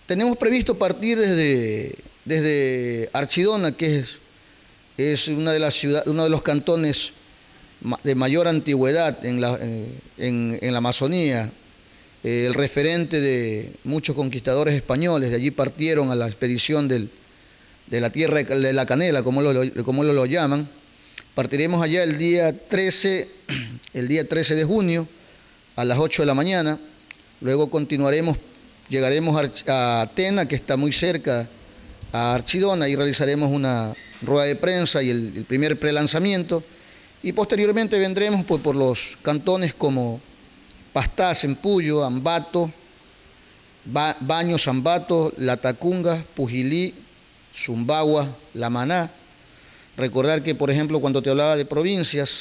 Tenemos previsto partir desde Archidona, que es una de las ciudades, uno de los cantones de mayor antigüedad en la Amazonía, el referente de muchos conquistadores españoles. De allí partieron a la expedición de la tierra de la canela, como lo llaman. Partiremos allá el día 13 de junio a las 8 de la mañana. Luego llegaremos a Tena, que está muy cerca, a Archidona, y realizaremos una rueda de prensa y el primer prelanzamiento. Y posteriormente vendremos por los cantones como Pastaza, en Puyo, Ambato, Baños, Ambato, Latacunga, Pujilí, Zumbagua, La Maná. Recordar que, por ejemplo, cuando te hablaba de provincias,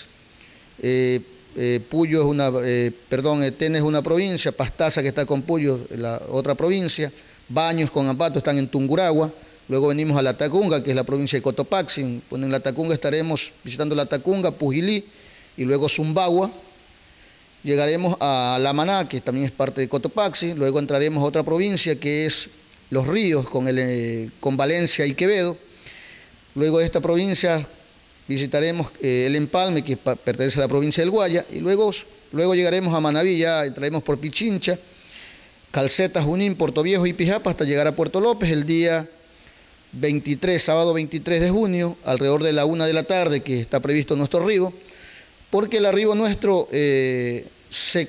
Puyo Tena es una provincia, Pastaza, que está con Puyo, la otra provincia, Baños con Ambato están en Tungurahua. Luego venimos a Latacunga, que es la provincia de Cotopaxi. En Latacunga estaremos visitando Latacunga, Pujilí y luego Zumbagua. Llegaremos a La Maná, que también es parte de Cotopaxi. Luego entraremos a otra provincia, que es Los Ríos, con Valencia y Quevedo. Luego de esta provincia visitaremos el Empalme, que pertenece a la provincia del Guaya. Y luego llegaremos a Manaví, ya entraremos por Pichincha, Calceta, Junín, Puerto Viejo y Pijapa, hasta llegar a Puerto López el día sábado 23 de junio, alrededor de la 1 de la tarde, que está previsto nuestro arribo, porque el arribo nuestro se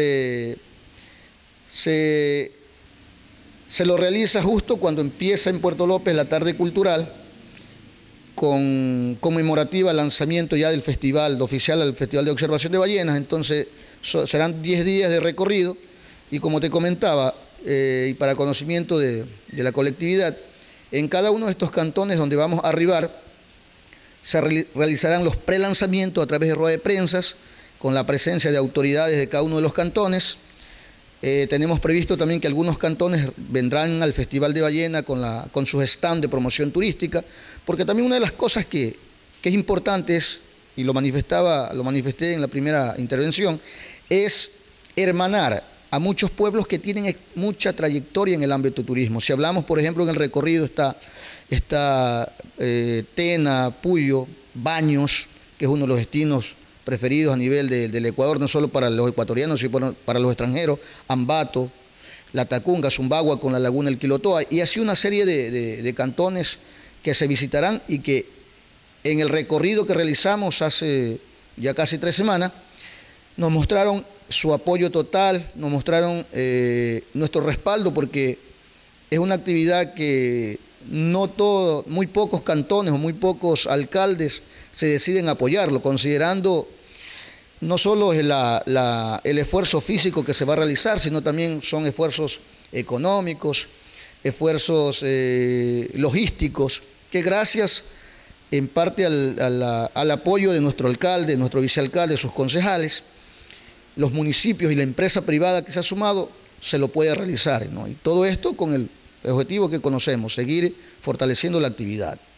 lo realiza justo cuando empieza en Puerto López la tarde cultural, conmemorativa al lanzamiento ya del festival oficial, al Festival de Observación de Ballenas. Entonces serán 10 días de recorrido, y como te comentaba, y para conocimiento de la colectividad, en cada uno de estos cantones donde vamos a arribar se realizarán los prelanzamientos a través de ruedas de prensas, con la presencia de autoridades de cada uno de los cantones. Tenemos previsto también que algunos cantones vendrán al Festival de Ballena con sus stands de promoción turística, porque también una de las cosas que es importante es, y lo manifesté en la primera intervención, es hermanar a muchos pueblos que tienen mucha trayectoria en el ámbito de turismo. Si hablamos, por ejemplo, en el recorrido está Tena, Puyo, Baños, que es uno de los destinos preferidos a nivel del Ecuador, no solo para los ecuatorianos, sino para los extranjeros, Ambato, Latacunga, Zumbagua con la laguna del Quilotoa, y así una serie de cantones que se visitarán, y que en el recorrido que realizamos hace ya casi 3 semanas, nos mostraron su apoyo total, nos mostraron nuestro respaldo, porque es una actividad que muy pocos cantones o muy pocos alcaldes se deciden apoyarlo, considerando no solo el esfuerzo físico que se va a realizar, sino también son esfuerzos económicos, esfuerzos logísticos, que gracias en parte al apoyo de nuestro alcalde, nuestro vicealcalde, sus concejales, los municipios y la empresa privada que se ha sumado, se lo puede realizar, ¿no? Y todo esto con el objetivo que conocemos, seguir fortaleciendo la actividad.